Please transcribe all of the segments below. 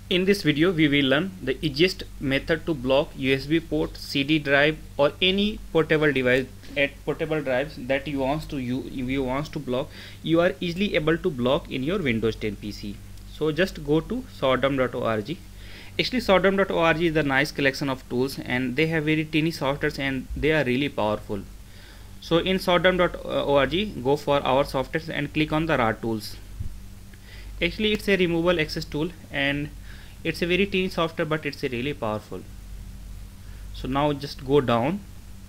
In this video we will learn the easiest method to block USB port, CD drive or any portable device at portable drives that you want to block. You are easily able to block in your Windows 10 PC. So just go to sordom.org. Actually sordom.org is a nice collection of tools and they have very tiny softwares and they are really powerful. So in sordom.org go for our softwares and click on the Ratools. Actually it's a removable access tool and it's a very tiny software, but it's a really powerful. So now just go down.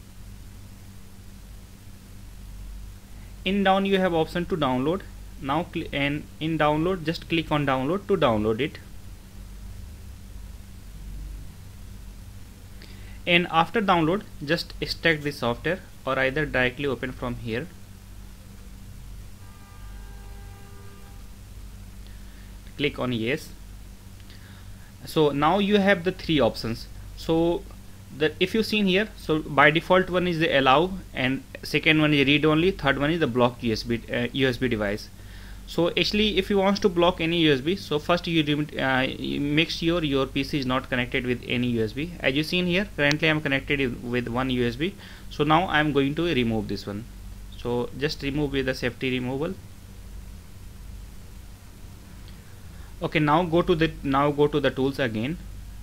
In down you have option to download. Now and in download just click on download to download it. And after download just extract the software or either directly open from here. Click on yes. So now you have the three options. So if you seen here, so by default one is the allow and second one is read only, third one is the block USB device. So actually if you want to block any USB, so first you make sure your PC is not connected with any USB. As you seen here, currently I am connected with one USB. So now I am going to remove this one. So just remove with the safety removal. Okay, now go to the tools again,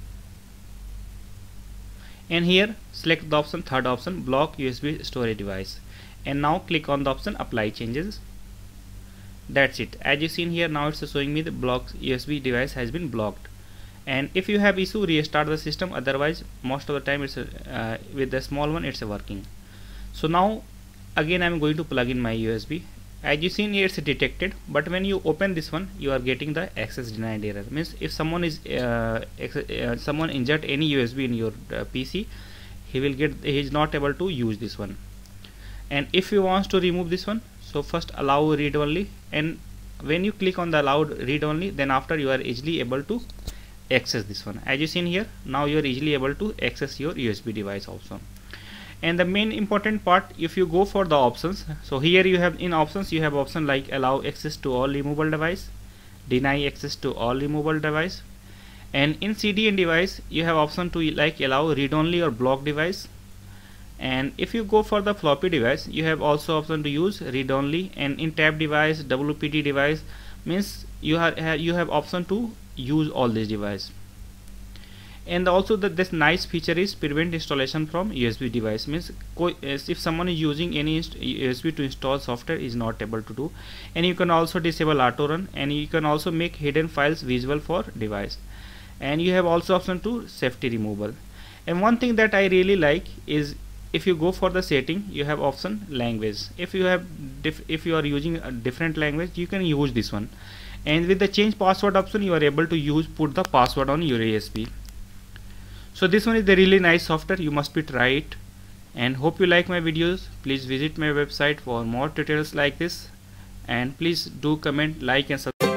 and here select the option, third option, block USB storage device, and now click on the option apply changes. That's it. As you seen here, now it's showing me the block USB device has been blocked. And if you have issue, restart the system. Otherwise most of the time it's with the small one it's working. So now again I'm going to plug in my USB. As you seen here it's detected, but when you open this one you are getting the access denied error. Means if someone is someone insert any USB in your PC, he is not able to use this one. And if you want to remove this one, so first allow read only, and when you click on the allow read only, then after you are easily able to access this one. As you seen here, now you are easily able to access your USB device also. And the main important part, if you go for the options, so here you have in options you have option like allow access to all removable device, deny access to all removable device, and in CD and device you have option to like allow read only or block device. And if you go for the floppy device you have also option to use read only, and in tab device, WPD device, means you have option to use all these device. And also this nice feature is prevent installation from USB device. Means if someone is using any USB to install software is not able to do. And you can also disable auto run, and you can also make hidden files visible for device. And you have also option to safety removal. And one thing that I really like is if you go for the setting, you have option language. If you are using a different language, you can use this one. And with the change password option you are able to put the password on your USB. So this one is the really nice software, you must try it. And hope you like my videos. Please visit my website for more tutorials like this, and please do comment, like and subscribe.